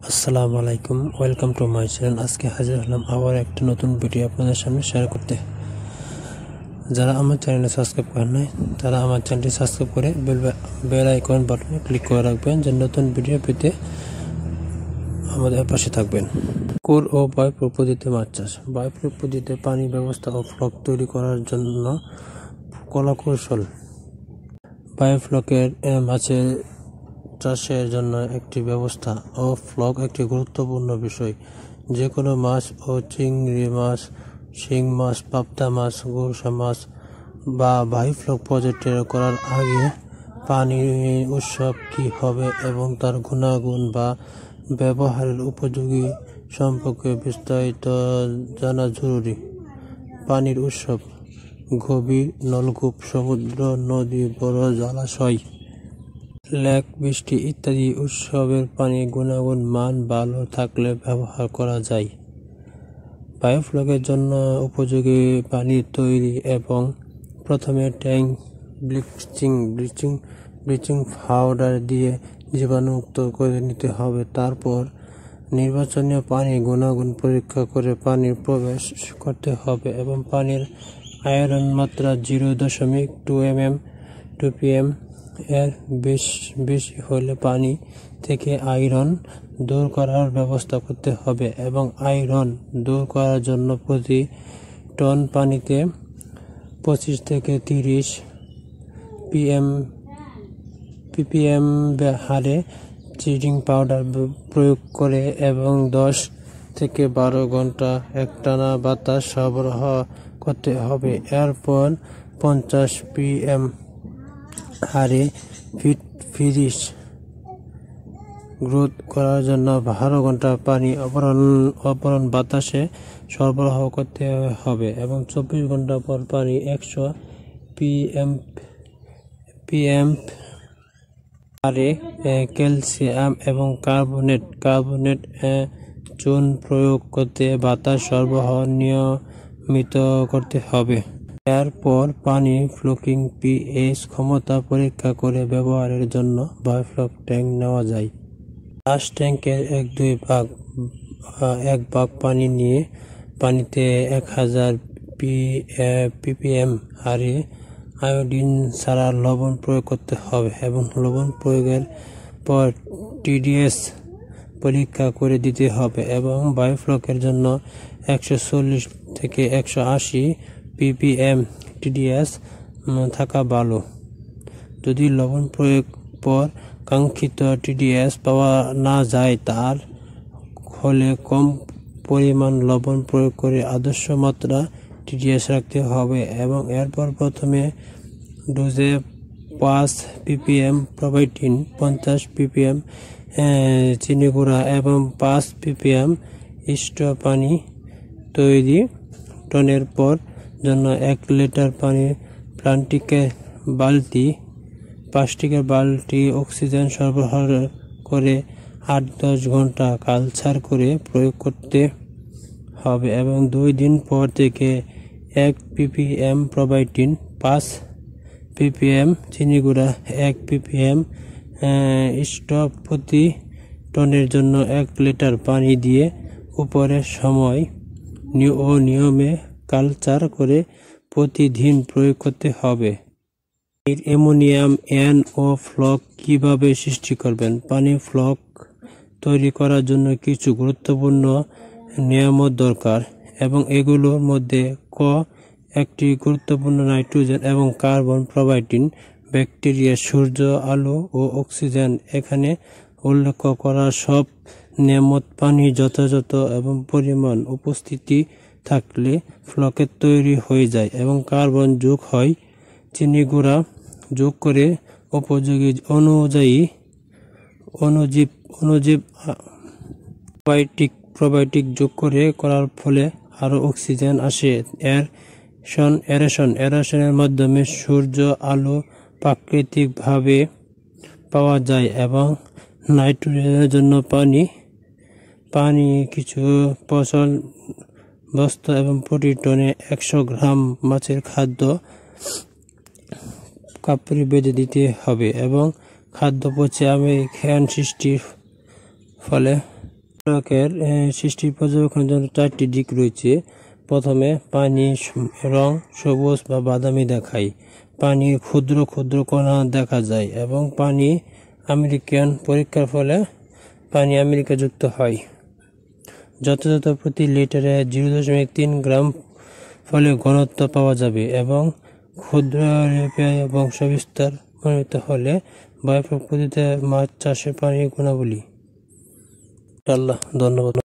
আসসালামু আলাইকুম, welcome to my channel. আজকে হাজির হলাম আবার একটা নতুন ভিডিও আপনাদের সামনে শেয়ার করতে। যারা আমার চ্যানেলে সাবস্ক্রাইব করেন নাই তারা আমার চ্যানেলটি সাবস্ক্রাইব করে বেল আইকন বাটনে ক্লিক করে রাখবেন, যে নতুন ভিডিও পেতে আমাদের পাশে থাকবেন। পুকুর ও বায়োফ্লক পদ্ধতিতে মাছ চাষ। বায়োফ্লক পদ্ধতিতে পানি ব্যবস্থা ও ফ্লক তৈরি করার জন্য কলাকৌশল। বায়োফ্লকের মাছের চাষের জন্য একটি ব্যবস্থা ও ফ্লক একটি গুরুত্বপূর্ণ বিষয়। যে কোনো মাছ ও চিংড়ি মাছ, শিং মাছ, পাবদা মাছ, গুলশা মাছ বা বায়োফ্লক প্রজেক্ট করার আগে পানির উৎস কী হবে এবং তার গুণাগুণ বা ব্যবহারের উপযোগী সম্পর্কে বিস্তারিত জানা জরুরি। পানির উৎস: গভীর নলকূপ, সমুদ্র, নদী, বড় জলাশয়, লেক, বৃষ্টি ইত্যাদি উৎসের পানির গুণাগুণ মান ভালো থাকলে ব্যবহার করা যায়। বায়োফ্লকের জন্য উপযোগী পানি তৈরি এবং প্রথমে ট্যাঙ্ক ব্লিচিং পাউডার দিয়ে জীবাণুমুক্ত করে নিতে হবে। তারপর নির্বাচনীয় পানির গুণাগুণ পরীক্ষা করে পানির প্রবেশ করতে হবে এবং পানির আয়রন মাত্রা 0.2 ppm এর বেশি হলে পানি থেকে আয়রন দূর করার ব্যবস্থা করতে হবে এবং আয়রন দূর করার জন্য প্রতি টন পানিতে 25 থেকে 30 ppm হারে ব্লিচিং পাউডার প্রয়োগ করে এবং 10 থেকে 12 ঘন্টা একটানা বাতাস সরবরাহ করতে হবে। এরপর 50 ppm হারে ফিশ গ্রোথ করার জন্য 12 ঘন্টা পানি অপরণ বাতাসে সরবরাহ করতে হবে এবং 24 ঘন্টা পর পানি 100 ppm হারে ক্যালসিয়াম এবং কার্বনেট চুন প্রয়োগ করতে বাতাস সরবরাহ নিয়মিত করতে হবে। এরপর পানি ফ্লকিং পিএইচ ক্ষমতা পরীক্ষা করে ব্যবহারের জন্য বায়োফ্লক ট্যাঙ্ক নেওয়া যায়। চাষ ট্যাঙ্কের এক ভাগ পানি নিয়ে পানিতে 1000 ppm হারে আয়োডিন ছাড়া লবণ প্রয়োগ করতে হবে এবং লবণ প্রয়োগের পর টিডিএস পরীক্ষা করে দিতে হবে এবং বায়োফ্লকের জন্য 140 থেকে 180 ppm টিডিএস থাকা ভালো। যদি লবণ প্রয়োগ পর কাঙ্ক্ষিত টিডিএস পাওয়া না যায় তার হলে কম পরিমাণ লবণ প্রয়োগ করে আদর্শ মাত্রা টিডিএস রাখতে হবে এবং এরপর প্রথমে ডোজে 5 ppm প্রোবায়োটিন, 50 ppm চিনি গুঁড়া এবং 5 ppm পানি তৈরি টনের পর জন্য 1 লিটার পানি প্লাস্টিকের বালতি অক্সিজেন সরবরাহ করে 8-10 ঘন্টা কালচার করে প্রয়োগ করতে হবে এবং 2 দিন পর থেকে 1 ppm প্রোবায়োটিন, 5 ppm চিনি গুঁড়া, 1 ppm প্রতি টনের জন্য 1 লিটার পানি দিয়ে উপরের সময় নিয়মে কালচার করে প্রতিদিন প্রয়োগ করতে হবে। অ্যামোনিয়াম ও ফ্লক কিভাবে সৃষ্টি করবেন? পানি ফ্লক তৈরি করার জন্য কিছু গুরুত্বপূর্ণ নিয়ামত দরকার এবং এগুলোর মধ্যে একটি গুরুত্বপূর্ণ নাইট্রোজেন এবং কার্বন, প্রোবায়োটিন, ব্যাকটেরিয়া, সূর্য আলো ও অক্সিজেন। এখানে উল্লেখ করা সব নিয়ামত পানি যথাযথ এবং পরিমাণ উপস্থিতি থাকলে ফ্লকের তৈরি হয়ে যায় এবং কার্বন যোগ হয়। চিনি গুঁড়া যোগ করে উপযোগী অনুযায়ী অণুজীব প্রোবায়োটিক যোগ করার ফলে আরও অক্সিজেন আসে। এরেশনের মাধ্যমে সূর্য আলো প্রাকৃতিকভাবে পাওয়া যায় এবং নাইট্রোজেনের জন্য পানি কিছু ফসল বস্তু এবং প্রতি টনে 100 গ্রাম মাছের খাদ্য কাপড়ে বেঁধে দিতে হবে এবং খাদ্য পচে আমেরিকান সৃষ্টির ফলে প্রয়োগের সৃষ্টি পর্যবেক্ষণের জন্য 4টি দিক রয়েছে। প্রথমে পানি রং সবুজ বা বাদামি দেখায়, পানির ক্ষুদ্র ক্ষুদ্র কণা দেখা যায় এবং পানি আমেরিকান পরীক্ষার ফলে পানি আমেরিকাযুক্ত হয়। যথাযথ প্রতি লিটারে 0.3 গ্রাম ফলে ঘনত্ব পাওয়া যাবে এবং ক্ষুদ্র বংশবিস্তার প্রমাণিত হলে বায়ু পদ্ধতিতে মাছ চাষে পানির গুণাবলী। ধন্যবাদ।